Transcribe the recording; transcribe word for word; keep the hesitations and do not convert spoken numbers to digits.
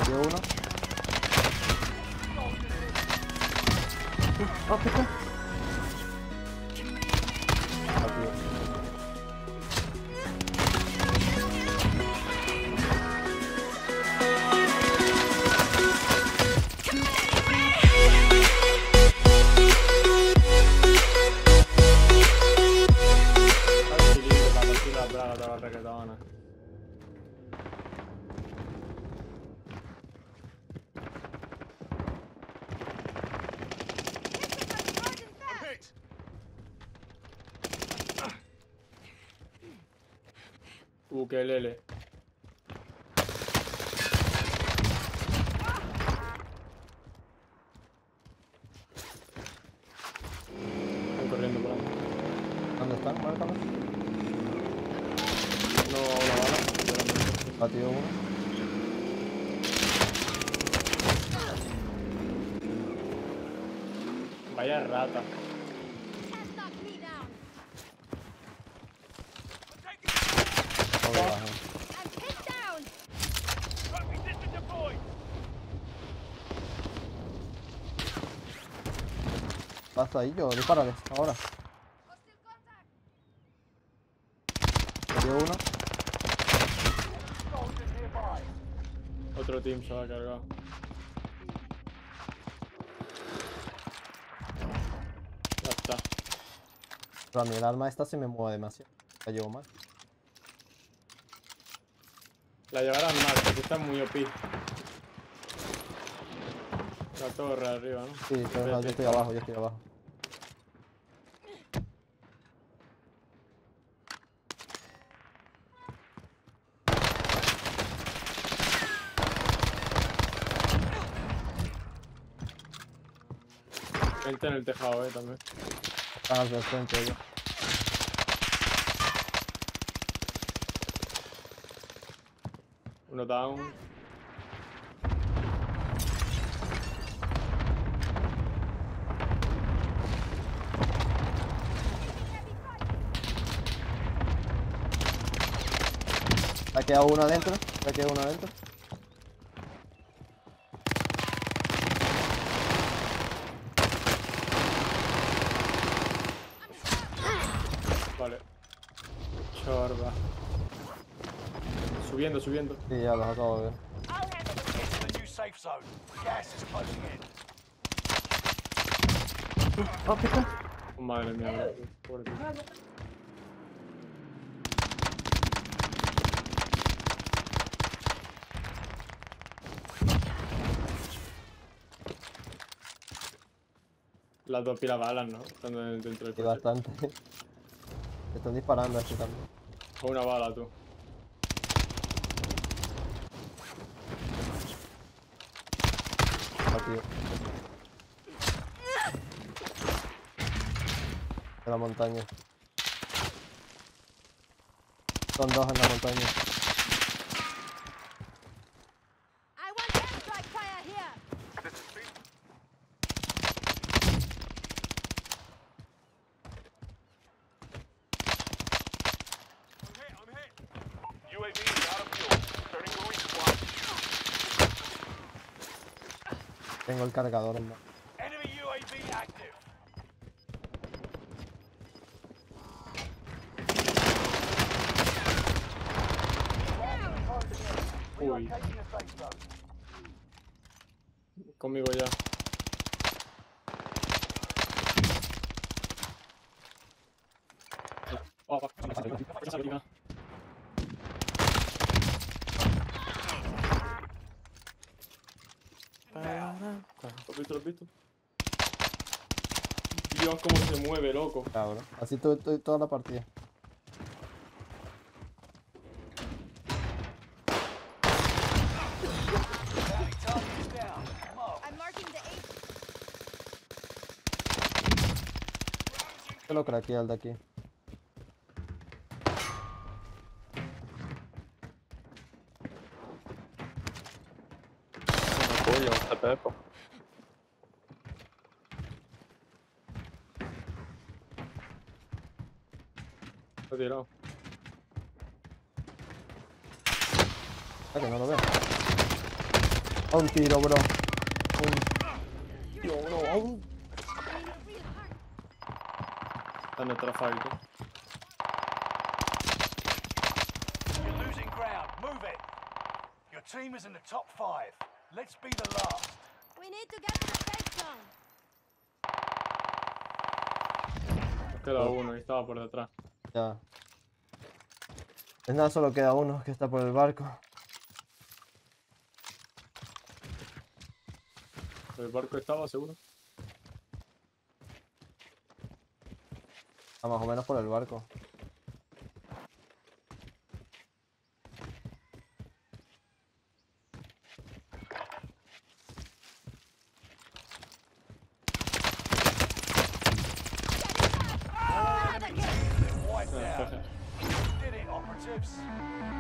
Dio uno. Ah, ¿qué fue? Ukelele. Están corriendo por ahí. ¿Dónde están? Márcalo. No, una bala. Batido uno. Vaya rata. Joder, baja. Basta ahí, yo, dispárale, ahora. Batido uno. Otro team se va a cargar. Ya está. Pero a mí el arma esta se me mueve demasiado. La llevo mal. La llevarán mal, porque está muy O P. La torre arriba, ¿no? Sí, pero no, yo estoy abajo, yo estoy abajo. Gente en el tejado, eh, también. Están al frente ellos. Uno down. Ha quedado uno adentro. Ha quedado uno adentro. Vale. Chorba. Subiendo, subiendo. Sí, ya los acabo de ver. Oh, ¿qué tal? Oh, madre mía, bro. Pobre tío. Las dos pilas balas, ¿no? Están dentro del Sí, coche. bastante. Te están disparando así también. O una bala, tú. Batido. De la montaña. Son dos en la montaña. I want airstrike fire here. U A V is out of fuel. Starting to respawn. Tengo el cargador en mano. Enemy U A V active. Uy. Conmigo ya. Oh, va. ¿Lo has visto? ¿Lo has visto? Dios, cómo se mueve, loco. Cabrón. Así estoy, estoy toda la partida. I'm marking the eight. Se lo craqueé al de aquí. Coño, un T P, po. Lo he tirado. Ah, que no lo veo. A un tiro, bro. Un tiro, bro. A un... Está en nuestra fight. ¿eh? You're losing ground. Move it. Your team is in the top five. Let's be the last. We need to get to the safe zone. Nos queda uno y estaba por detrás. Ya. Es nada, solo queda uno que está por el barco. El barco estaba seguro. Está más o menos por el barco. Wiped out. Did it, operatives.